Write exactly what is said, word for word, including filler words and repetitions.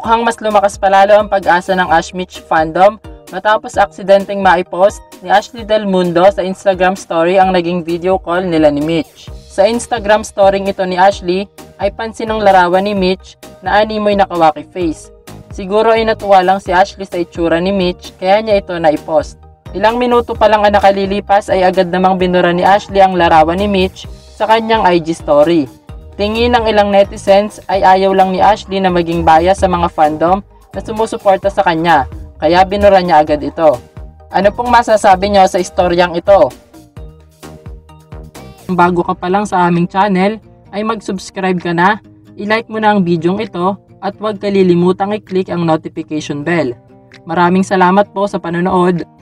Mukhang mas lumakas palalo ang pag-asa ng Ash Mitch fandom matapos aksidenteng maipost ni Ashley Del Mundo sa Instagram story ang naging video call nila ni Mitch. Sa Instagram story ito ni Ashley ay pansin ng larawan ni Mitch na animoy nakawaki face. Siguro ay natuwa lang si Ashley sa itsura ni Mitch kaya niya ito naipost. Ilang minuto pa lang ang nakalilipas ay agad namang binura ni Ashley ang larawan ni Mitch sa kanyang I G story. Tingin ng ilang netizens ay ayaw lang ni Ashley na maging bias sa mga fandom na sumusuporta sa kanya, kaya binura niya agad ito. Ano pong masasabi niyo sa istoryang ito? Kung bago ka pa lang sa aming channel, ay mag-subscribe ka na, i-like mo na ang bidyong ito, at huwag kalilimutang i-click ang notification bell. Maraming salamat po sa panonood.